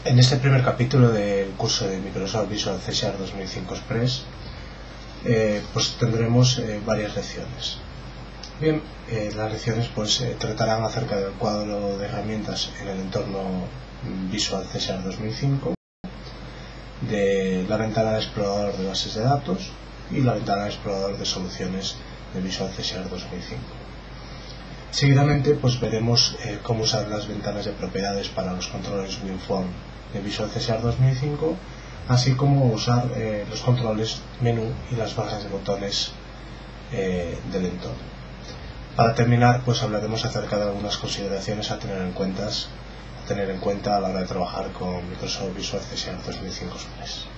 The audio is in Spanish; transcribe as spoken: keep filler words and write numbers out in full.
En este primer capítulo del curso de Microsoft Visual C Sharp dos mil cinco Express eh, pues tendremos eh, varias lecciones. Bien, eh, las lecciones pues eh, tratarán acerca del cuadro de herramientas en el entorno Visual C Sharp dos mil cinco, de la ventana de explorador de bases de datos y la ventana de explorador de soluciones de Visual C Sharp dos mil cinco. Seguidamente pues veremos eh, cómo usar las ventanas de propiedades para los controles WinForm de Visual C Sharp dos mil cinco, así como usar eh, los controles menú y las barras de botones eh, del entorno. Para terminar pues hablaremos acerca de algunas consideraciones a tener en cuenta, a tener en cuenta a la hora de trabajar con Microsoft Visual C Sharp dos mil cinco Express.